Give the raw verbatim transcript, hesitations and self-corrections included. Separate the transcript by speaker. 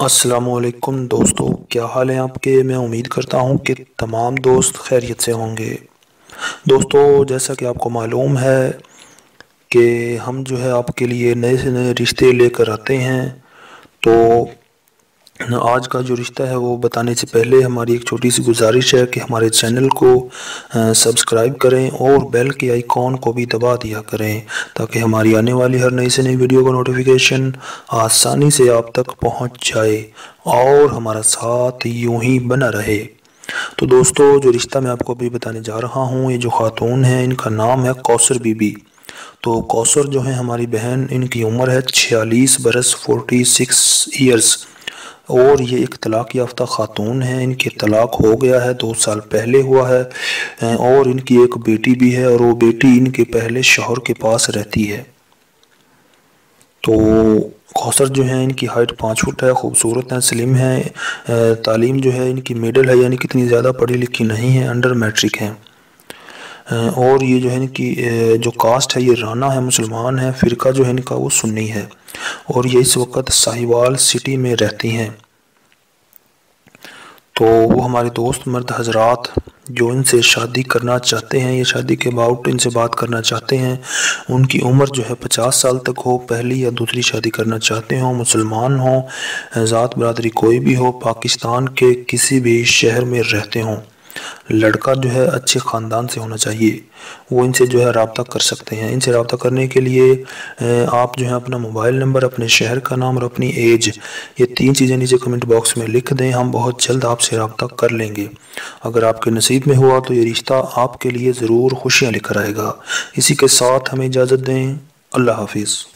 Speaker 1: अस्सलामुअलैकुम दोस्तों, क्या हाल है आपके। मैं उम्मीद करता हूँ कि तमाम दोस्त खैरियत से होंगे। दोस्तों, जैसा कि आपको मालूम है कि हम जो है आपके लिए नए से नए रिश्ते लेकर आते हैं। तो आज का जो रिश्ता है वो बताने से पहले हमारी एक छोटी सी गुजारिश है कि हमारे चैनल को अ, सब्सक्राइब करें और बेल के आइकॉन को भी दबा दिया करें, ताकि हमारी आने वाली हर नई से नई वीडियो का नोटिफिकेशन आसानी से आप तक पहुंच जाए और हमारा साथ यूं ही बना रहे। तो दोस्तों, जो रिश्ता मैं आपको अभी बताने जा रहा हूँ, ये जो खातून है इनका नाम है कौसर बीबी। तो कौसर जो है हमारी बहन, इनकी उम्र है छियालीस बरस, फोर्टी सिक्स ईयर्स। और ये एक तलाक याफ्ता खातून है। इनके तलाक हो गया है, दो साल पहले हुआ है। अ, और इनकी एक बेटी भी है, और वो बेटी इनके पहले शौहर के पास रहती है। तो कौसर जो है इनकी हाइट पाँच फुट है, खूबसूरत है, स्लिम है। अ, तालीम जो है इनकी मिडिल है, यानी कितनी ज़्यादा पढ़ी लिखी नहीं है, अंडर मैट्रिक है। अ, और ये जो है इनकी अ, जो कास्ट है ये राना है, मुसलमान है। फ़िरका जो है इनका वो सुन्नी है। और ये इस वक्त साहिवाल सिटी में रहती हैं। तो वो हमारे दोस्त मर्द हजरात जो इनसे शादी करना चाहते हैं, ये शादी के अबाउट इनसे बात करना चाहते हैं, उनकी उम्र जो है पचास साल तक हो, पहली या दूसरी शादी करना चाहते हों, मुसलमान हों, ज़ात बरादरी कोई भी हो, पाकिस्तान के किसी भी शहर में रहते हों, लड़का जो है अच्छे ख़ानदान से होना चाहिए, वो इनसे जो है रब्ता कर सकते हैं। इनसे रब्ता करने के लिए आप जो है अपना मोबाइल नंबर, अपने शहर का नाम और अपनी एज, ये तीन चीज़ें नीचे कमेंट बॉक्स में लिख दें। हम बहुत जल्द आपसे रब्ता कर लेंगे। अगर आपके नसीब में हुआ तो ये रिश्ता आपके लिए ज़रूर खुशियाँ लेकर आएगा। इसी के साथ हमें इजाज़त दें। अल्लाह हाफिज़।